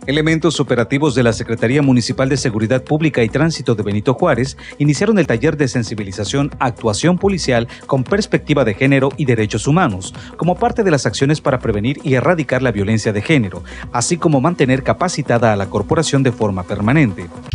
Elementos operativos de la Secretaría Municipal de Seguridad Pública y Tránsito de Benito Juárez iniciaron el taller de sensibilización Actuación Policial con Perspectiva de Género y Derechos Humanos, como parte de las acciones para prevenir y erradicar la violencia de género, así como mantener capacitada a la corporación de forma permanente.